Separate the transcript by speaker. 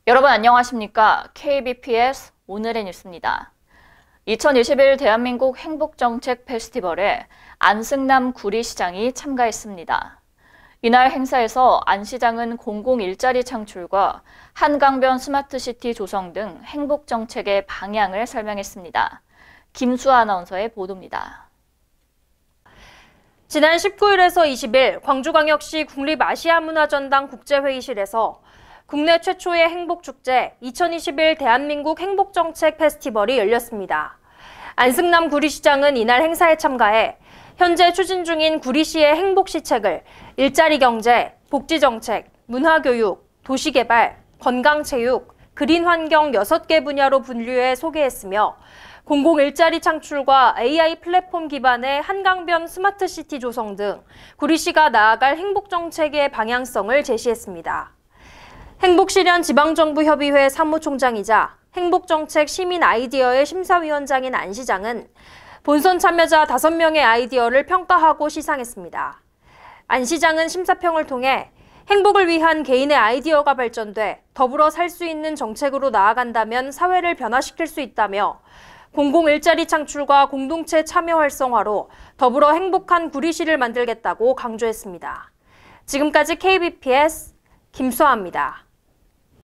Speaker 1: 여러분 안녕하십니까? KBPS 오늘의 뉴스입니다. 2021 대한민국 행복정책 페스티벌에 안승남 구리시장이 참가했습니다. 이날 행사에서 안 시장은 공공 일자리 창출과 한강변 스마트시티 조성 등 행복정책의 방향을 설명했습니다. 김수아 아나운서의 보도입니다.
Speaker 2: 지난 19일에서 20일 광주광역시 국립아시아문화전당 국제회의실에서 국내 최초의 행복축제 2021 대한민국 행복정책 페스티벌이 열렸습니다. 안승남 구리시장은 이날 행사에 참가해 현재 추진 중인 구리시의 행복시책을 일자리 경제, 복지정책, 문화교육, 도시개발, 건강체육, 그린환경 6개 분야로 분류해 소개했으며 공공 일자리 창출과 AI 플랫폼 기반의 한강변 스마트시티 조성 등 구리시가 나아갈 행복정책의 방향성을 제시했습니다. 행복실현 지방정부협의회 사무총장이자 행복정책 시민 아이디어의 심사위원장인 안 시장은 본선 참여자 5명의 아이디어를 평가하고 시상했습니다. 안 시장은 심사평을 통해 행복을 위한 개인의 아이디어가 발전돼 더불어 살 수 있는 정책으로 나아간다면 사회를 변화시킬 수 있다며 공공 일자리 창출과 공동체 참여 활성화로 더불어 행복한 구리시를 만들겠다고 강조했습니다. 지금까지 KBPS 김수아입니다.